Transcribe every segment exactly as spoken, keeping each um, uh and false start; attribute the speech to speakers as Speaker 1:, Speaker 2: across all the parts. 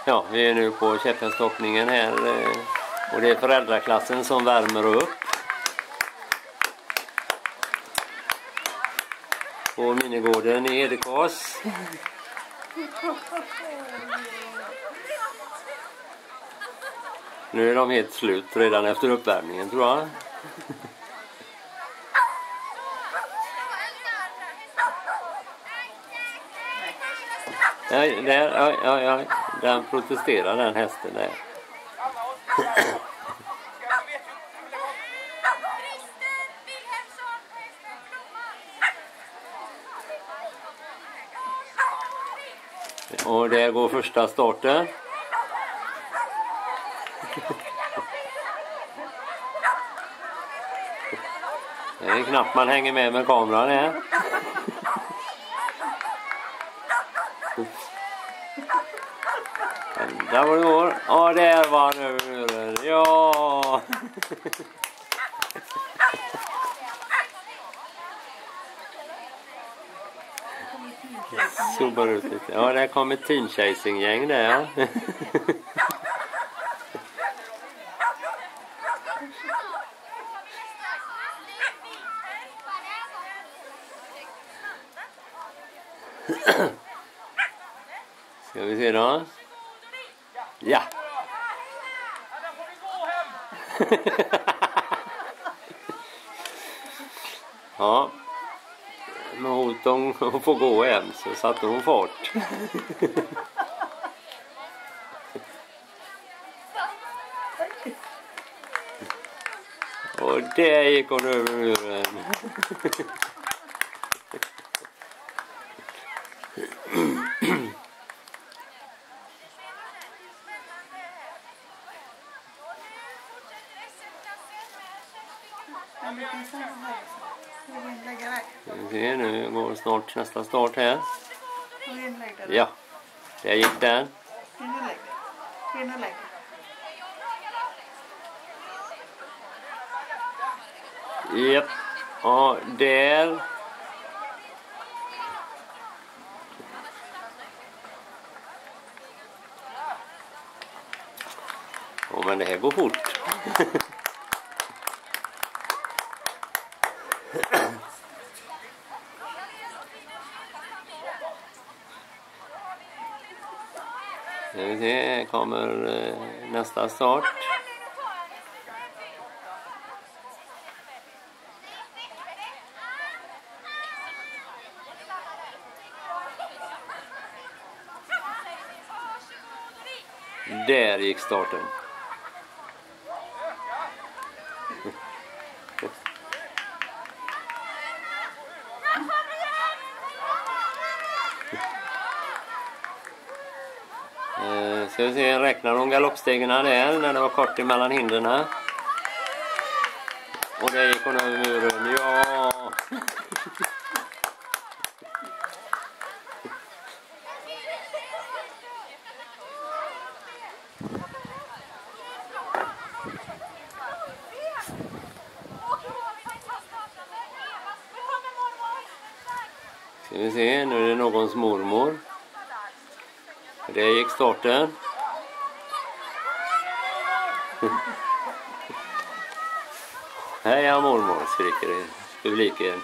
Speaker 1: Ja, vi är nu på käpphästhoppningen här och det är föräldraklassen som värmer upp. På minigården i Edekås. Nu är de helt slut redan efter uppvärmningen, tror jag. Ja, där, ja, ja, ja, den protesterar, den hästen där. Och där går första starten. Det är knappt man hänger med med kameran här. Där var det går. Ja, där var nu. Ja. Så bara ut lite. Ja, där kommer ett team chasing gäng där. Ja. Ska vi se då? Ja. Ja. Med hot om att få gå hem så satte hon fart. Och där gick hon över muren. Se, nu går snart nästa start här. Ja, där gick den. Japp, och där. Åh, men det här går fort. Nu se, kommer eh, nästa start. Där gick starten. Ska vi se, räknar de galoppstegen där när det var kort emellan hindren. Och där gick hon över muren, ja! Ska vi se, nu är det någons mormor. Det gick starten. Hej mormor, skriker publiken.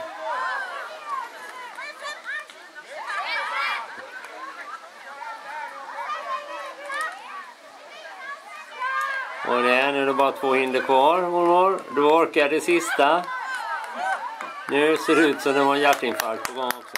Speaker 1: Och det är nu bara två hinder kvar, mormor. Du orkar det sista. Nu ser det ut som det var en hjärtinfarkt på gång också.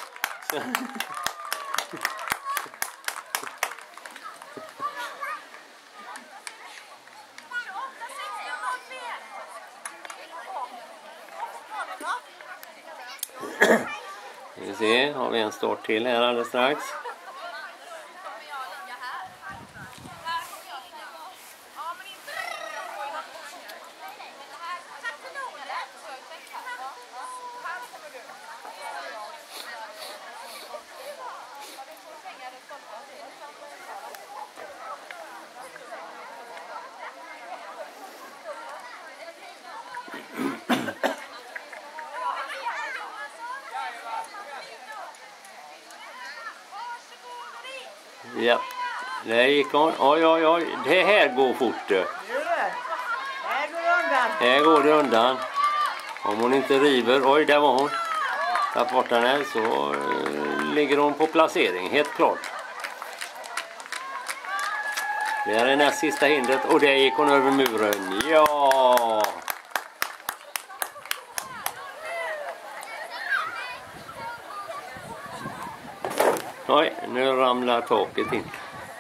Speaker 1: Vi ser, har vi en start till här alldeles strax. Där gick hon. Oj, oj, oj. Det här går fort.
Speaker 2: Här går det undan.
Speaker 1: Här går det undan. Om hon inte river. Oj, där var hon. Tapp bort henne så uh, ligger hon på placering. Helt klart. Det här är näst sista hindret. Och där gick hon över muren. Ja! Oj, nu ramlar taket in.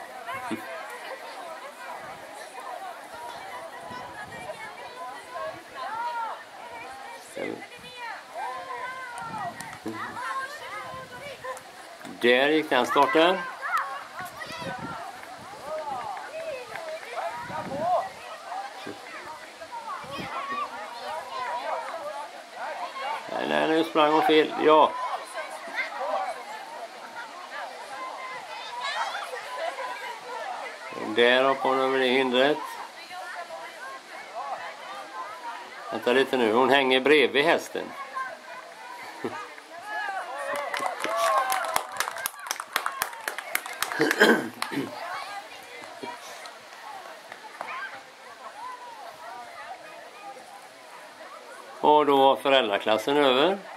Speaker 1: Där gick den starten. Nej, nej, nu sprang hon fel. Ja. Där hoppar hon över det hindret. Vänta lite nu, hon hänger bredvid hästen. Och då var föräldraklassen över.